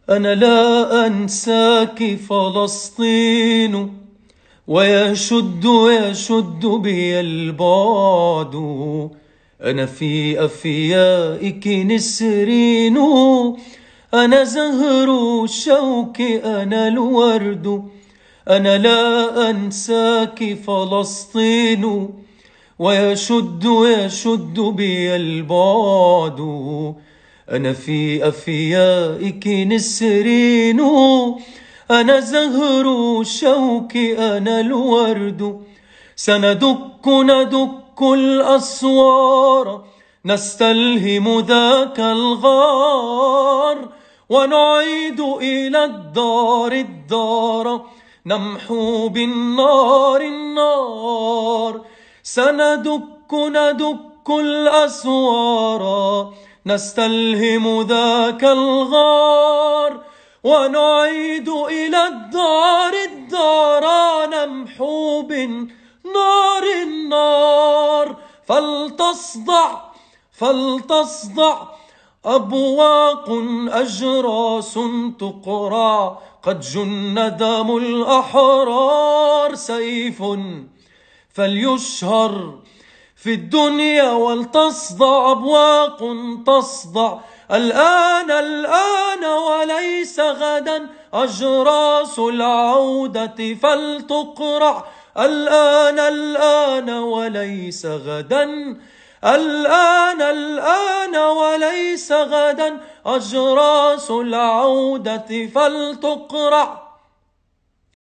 أنا لا أنساك فلسطين، ويشد بي البعد. أنا في أفيائك نسرين، أنا زهر الشوك، أنا الورد. أنا لا أنساك فلسطين، ويشد بي البعد. أنا في أفيائك نسرين، أنا زهر الشوك، أنا الورد. ندك الأسوار، نستلهم ذاك الغار، ونعيد إلى الدار، نمحو بالنار النار. ندك الأسوار، نستلهم ذاك الغار، ونعيد إلى الدار، نمحو بالنار النار. فلتصدع أبواق أجراس تقرع، قد جن دم الأحرار. سيف فليشهر في الدنيا، ولتصدع أبواق تصدع الآن وليس غدا. أجراس العودة فلتقرع الآن وليس غدا. الآن وليس غدا. أجراس العودة فلتقرع